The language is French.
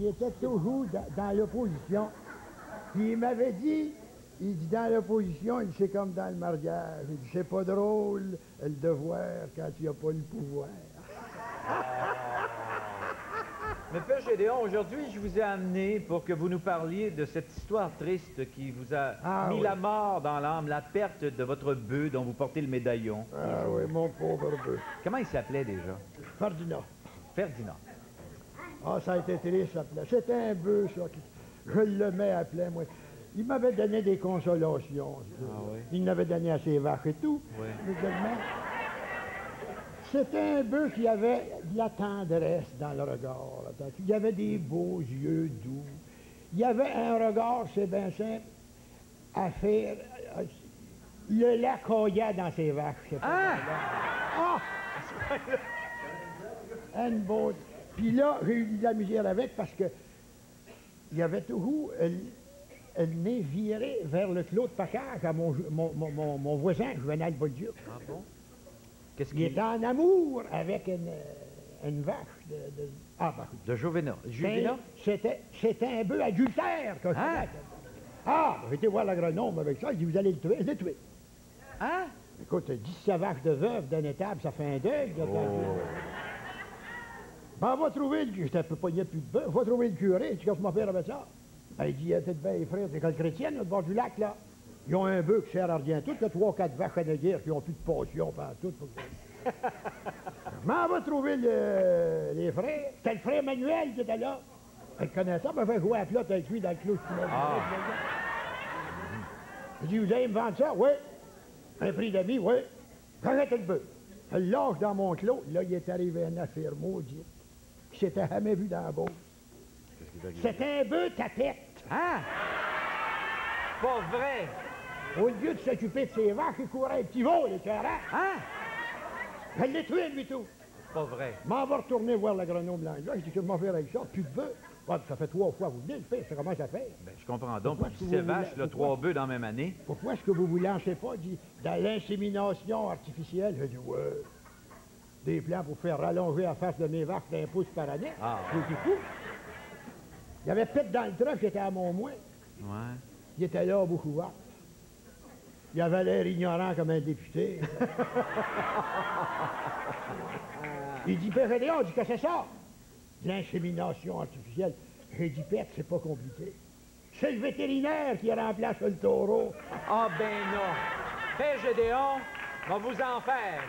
il était toujours dans l'opposition. Puis il m'avait dit, il dit dans l'opposition, il dit c'est comme dans le mariage. Il dit c'est pas drôle le devoir quand il n'y a pas le pouvoir. Mais Père Gédéon, aujourd'hui, je vous ai amené pour que vous nous parliez de cette histoire triste qui vous a mis la mort dans l'âme, la perte de votre bœuf dont vous portez le médaillon. Ah oui, mon pauvre bœuf. Comment il s'appelait déjà? Ferdinand. Ferdinand. Ah, ça a été triste, ça. C'était un bœuf, ça. Je le mets à plein, moi. Il m'avait donné des consolations. Ah oui? Il m'avait donné à ses vaches et tout. Oui. C'était un bœuf qui avait de la tendresse dans le regard. Il y avait des beaux yeux doux. Il y avait un regard, c'est bien simple, à faire. Le lait coillait dans ses vaches. Ah! Une beauté. Puis là, j'ai eu de la misère avec parce que il y avait toujours le nez viré vers le clos de pacage à mon voisin, Juvenal Bolduc. Ah bon? Il était en amour avec une vache de Juvenal. Juvenal? C'était un bœuf adultère. J'ai été voir l'agronome avec ça, il dit, vous allez le tuer, je l'ai tué. Hein? Écoute, 17 vaches de veuve d'une étable, ça fait un deuil. Ben, va trouver le... J'étais un peu pogné plus de bœuf. Va trouver le curé. Il dit, qu'est-ce que mon père avait ça? Ben, il dit, il y a peut-être bien les frères de l'école chrétienne, là, au bord du lac, là. Ils ont un bœuf qui sert à rien tout. Il y a 3 ou 4 vaches à guerre qui n'ont plus de passion, pas tout. Ben, va trouver les frères. C'était le frère Manuel qui était là. Elle connaît ça, ben, va jouer à la flotte avec lui dans le clos. Il dit, vous allez me vendre ça? Oui. Un prix d'amis? Oui. J'arrête le bœuf. Je le lâche dans mon clos. Là, il est arrivé une affaire maudite. Qui s'était jamais vu dans la bourse. C'était un bœuf tapette. Hein? Pas vrai! Au lieu de s'occuper de ses vaches, il courait un petit veau, les carats. Hein? Je l'ai tué, lui, tout. Pas vrai. M'en va retourner voir l'agronome là. Je dis, qu'est-ce que je m'en faire avec ça? Plus de bœuf. Ouais, ça fait 3 fois, vous venez le faire. Ça commence à faire. Ben, je comprends donc. Pour 17 vaches, là, 3 bœufs dans la même année. Pourquoi est-ce que vous vous lancez pas dans l'insémination artificielle? Je dis, ouais. Des plans pour faire rallonger la face de mes vaches d'un pouce par année. C'est fou. Il y avait Pete dans le truck qui était à Montmoin. Ouais. Il était là, à bouche ouverte. Il avait l'air ignorant comme un député. Il dit, Père Gédéon, on dit que c'est ça? L'insémination artificielle. J'ai dit, Pete, c'est pas compliqué. C'est le vétérinaire qui remplace le taureau. Ah ben non. Père Gédéon, va vous en faire.